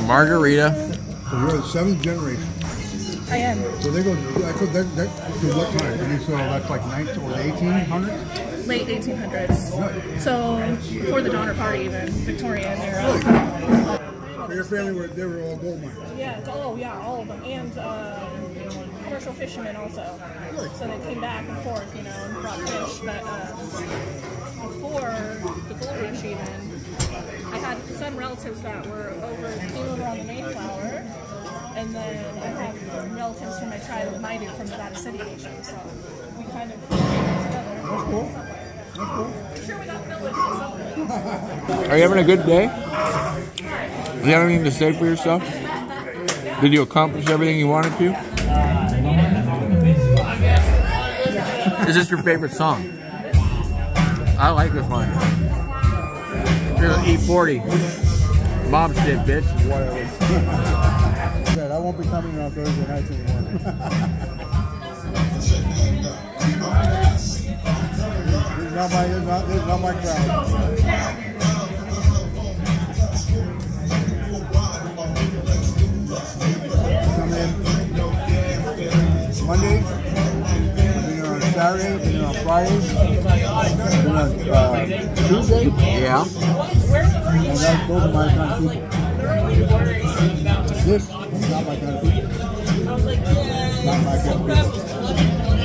margarita. So you're the 7th generation. I am. So they go to what time? And so that's like 19 or the 1800s? Late 1800s. Nice. So before the Donner Party, even Victorian era. So your family they were all gold miners. Yeah. Oh yeah, all of them, and commercial fishermen also. Really? So they came back and forth, you know, and brought fish. But before the gold rush, even I had some relatives that came over on the Mayflower. And then I have relatives from my tribe of Maidu from Nevada City Nation, so we kind of came together. That's cool. That's cool. I'm sure we got village or something. Are you having a good day? Do you have anything to say for yourself? Did you accomplish everything you wanted to? Is this your favorite song? I like this one. Here's E40. Mom shit, bitch. Whatever. I won't be coming on Thursday nights anymore. This is not my crowd. Come in Monday, dinner on Saturday, dinner on Friday, dinner on Tuesday. Yeah. And those are my kind of people. This is not my kind of people. Not my kind of people.